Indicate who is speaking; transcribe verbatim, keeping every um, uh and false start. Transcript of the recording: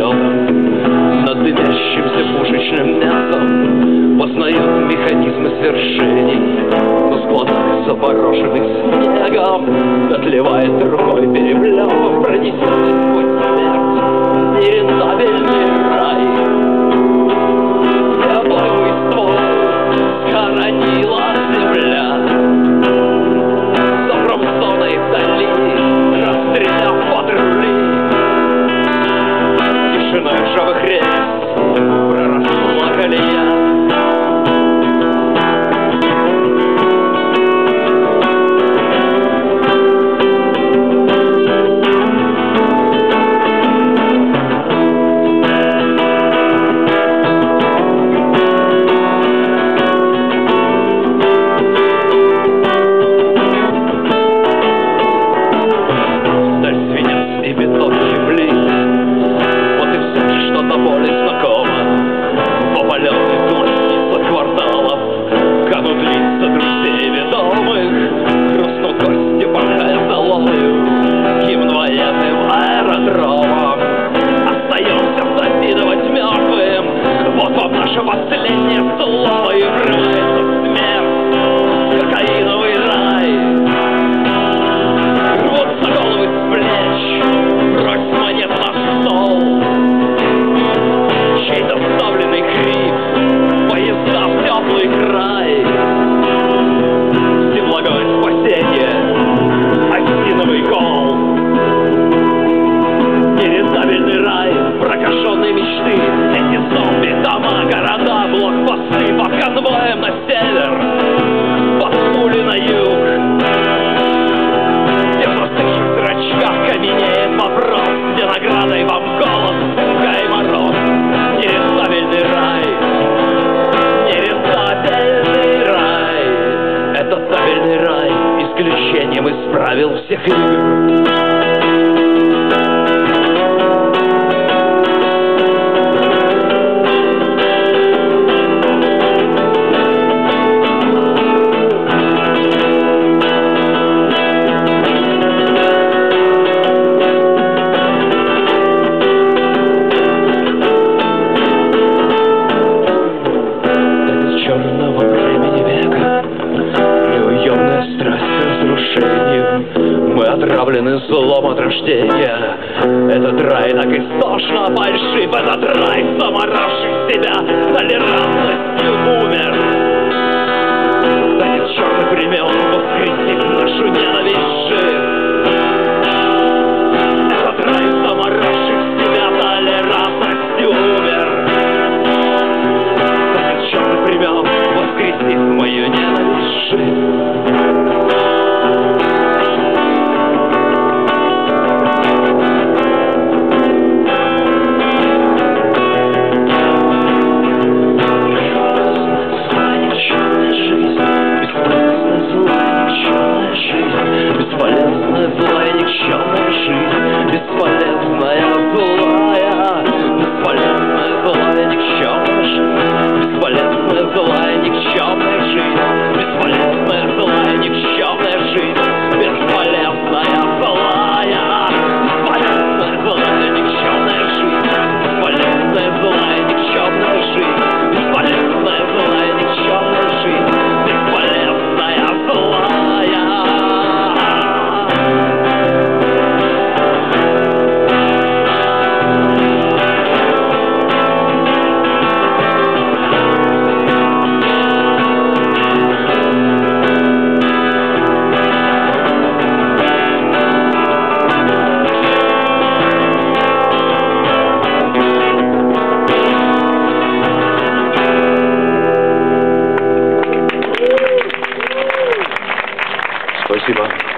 Speaker 1: самолетом над дымящимся пушечным мясом познает механизмы свершений, но складывается порошенный снегом, отливает рукой переплетом, пронесется сквозь смерть нерентабельный рай. Теплый ствол схоронила земля, за промзоной вдали расстреляв патрули. Тишиной ржавых рельс проросла колея. Последнее слово и врывается в смерть, кокаиновый рай. Рвутся головы с плеч, брось монет на стол. Чей-то вставленный крик, поезда в теплый край. Всеблагое спасение, осиновый кол. Нерентабельный рай, прокаженные мечты, эти зомби, дома, города, блокпосты под конвоем на север, под пули на юг. Где в застывших зрачках каменеет вопрос, где наградой вам голод, снега и мороз. Нерентабельный рай, нерентабельный рай. Этот табельный рай исключением из правил всех игр. Мы отравлены злом от рождения. Этот рай так истошно фальшив, этот рай, заморавший себя толерантностью, умер. Танец черных времен воскресит нашу ненависть жив. Этот рай, заморавший себя толерантностью, умер. Танец черных времен воскресит мою ненависть жив. Бесполезная, злая, никчемная жизнь, бесполезная, злая, бесполезная, злая, никчемная жизнь, бесполезная, злая, никчемная жизнь, бесполезная, злая, никчемная жизнь, бесполезная, злая, бесполезная, злая, никчемная жизнь, бесполезная, злая, никчемная жизнь, бесполезная, злая, никчемная жизнь, бесполезная, злая. Спасибо.